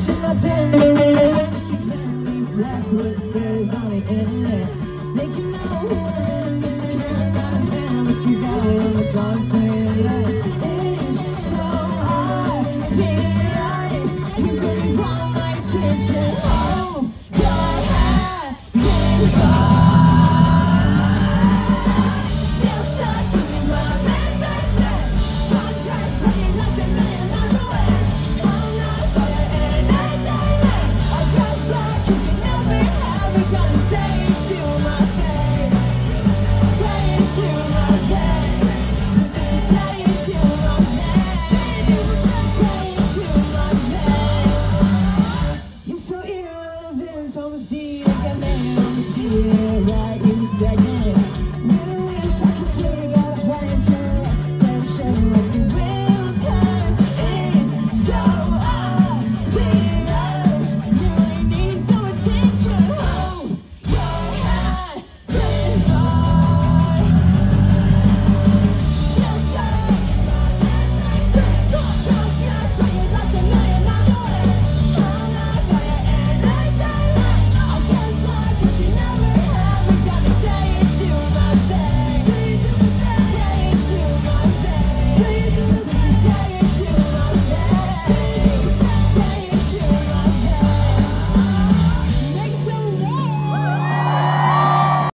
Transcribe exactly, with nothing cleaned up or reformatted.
Should I dare to say that? She can't leave, that's what it says on the internet. Make you know who I am, you say that I'm not a fan, but you got it on the songs, man.